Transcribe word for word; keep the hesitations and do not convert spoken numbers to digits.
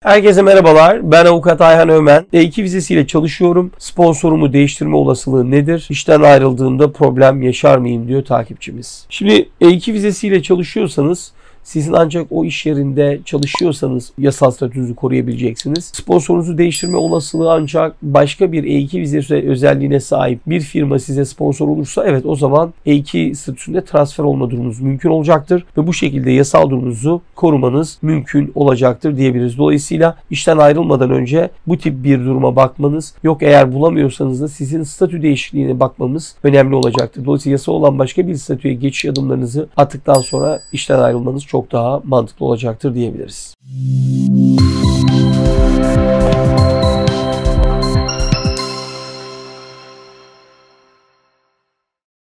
Herkese merhabalar. Ben Avukat Ayhan Ömen. E iki vizesiyle çalışıyorum. Sponsorumu değiştirme olasılığı nedir? İşten ayrıldığımda problem yaşar mıyım diyor takipçimiz. Şimdi E iki vizesiyle çalışıyorsanız sizin ancak o iş yerinde çalışıyorsanız yasal statünüzü koruyabileceksiniz. Sponsorunuzu değiştirme olasılığı ancak başka bir E iki vizesi özelliğine sahip bir firma size sponsor olursa evet o zaman E iki statüsünde transfer olma durumunuz mümkün olacaktır ve bu şekilde yasal durumunuzu korumanız mümkün olacaktır diyebiliriz. Dolayısıyla işten ayrılmadan önce bu tip bir duruma bakmanız, yok eğer bulamıyorsanız da sizin statü değişikliğine bakmamız önemli olacaktır. Dolayısıyla yasal olan başka bir statüye geçiş adımlarınızı attıktan sonra işten ayrılmanız çok daha mantıklı olacaktır diyebiliriz.